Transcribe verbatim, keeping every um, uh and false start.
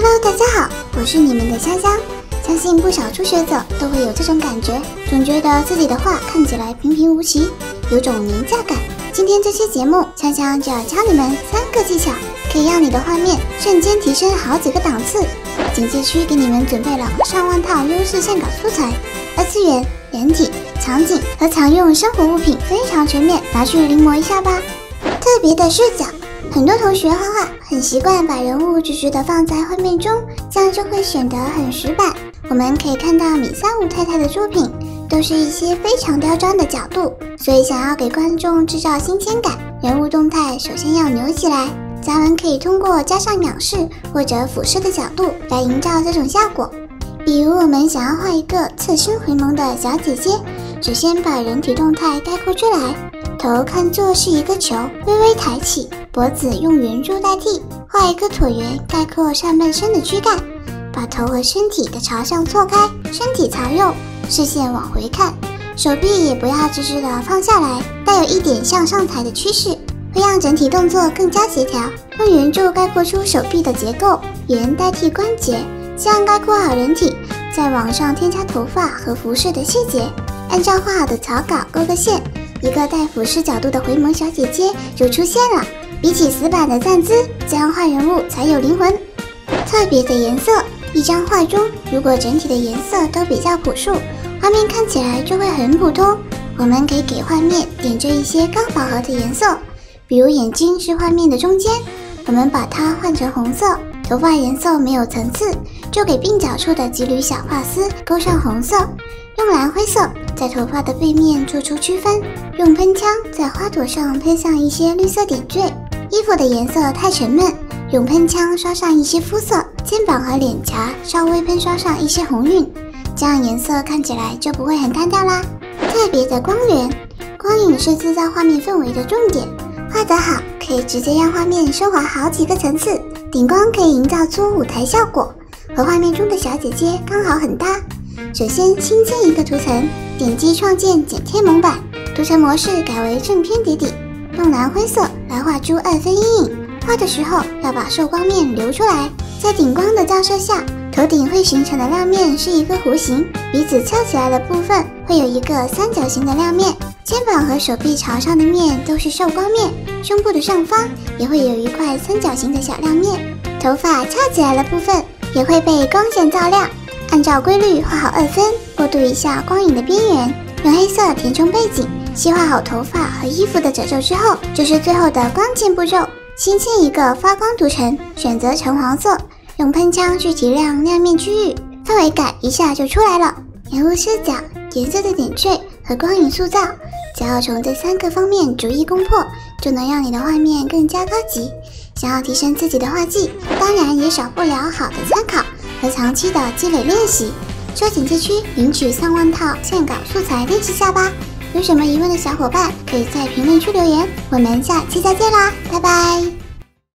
Hello， 大家好，我是你们的香香。相信不少初学者都会有这种感觉，总觉得自己的画看起来平平无奇，有种廉价感。今天这期节目，香香就要教你们三个技巧，可以让你的画面瞬间提升好几个档次。简介区给你们准备了上万套优势线稿素材，二次元、人体、场景和常用生活物品非常全面，拿去临摹一下吧。特别的视角。很多同学画画很习惯把人物直直的放在画面中，这样就会显得很死板。我们可以看到米三五太太的作品都是一些非常刁钻的角度，所以想要给观众制造新鲜感，人物动态首先要扭起来。咱们可以通过加上仰视或者俯视的角度来营造这种效果。比如我们想要画一个侧身回眸的小姐姐，首先把人体动态概括出来，头看作是一个球，微微抬起，脖子用圆柱代替，画一个椭圆概括上半身的躯干，把头和身体的朝向错开，身体朝右，视线往回看，手臂也不要直直的放下来，带有一点向上抬的趋势，会让整体动作更加协调。用圆柱概括出手臂的结构，圆代替关节，这样概括好人体，再往上添加头发和服饰的细节，按照画好的草稿勾个线，一个带俯视角度的回眸小姐姐就出现了。比起死板的站姿，这样画人物才有灵魂。特别的颜色，一张画中如果整体的颜色都比较朴素，画面看起来就会很普通。我们可以给画面点缀一些刚饱和的颜色，比如眼睛是画面的中间，我们把它换成红色。头发颜色没有层次，就给鬓角处的几缕小发丝勾上红色，用蓝灰色在头发的背面做出区分，用喷枪在花朵上喷上一些绿色点缀。衣服的颜色太沉闷，用喷枪刷上一些肤色，肩膀和脸颊稍微喷刷上一些红晕，这样颜色看起来就不会很单调啦。特别的光源，光影是制造画面氛围的重点，画得好可以直接让画面升华好几个层次。顶光可以营造出舞台效果，和画面中的小姐姐刚好很搭。首先新增一个图层，点击创建剪贴蒙版，图层模式改为正偏叠底，用蓝灰色来画出二分阴影。画的时候要把受光面留出来，在顶光的照射下，头顶会形成的亮面是一个弧形，鼻子翘起来的部分会有一个三角形的亮面，肩膀和手臂朝上的面都是受光面，胸部的上方也会有一块三角形的小亮面，头发翘起来的部分也会被光线照亮。按照规律画好二分，过渡一下光影的边缘，用黑色填充背景，细画好头发和衣服的褶皱之后，就是最后的关键步骤。新增一个发光图层，选择橙黄色，用喷枪去提亮亮面区域，氛围感一下就出来了。人物视角、颜色的点缀和光影塑造，只要从这三个方面逐一攻破，就能让你的画面更加高级。想要提升自己的画技，当然也少不了好的参考和长期的积累练习。说简介区领取上万套线稿素材练习下吧。有什么疑问的小伙伴可以在评论区留言，我们下期再见啦，拜拜。